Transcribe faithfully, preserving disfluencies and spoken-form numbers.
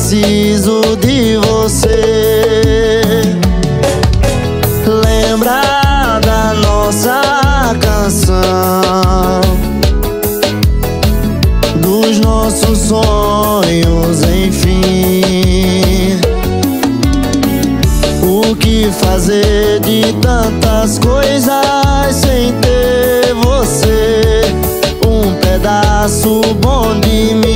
preciso de você. Lembra da nossa canção, dos nossos sonhos, enfim. O que fazer de tantas coisas sem ter você? Um pedaço bom de mim.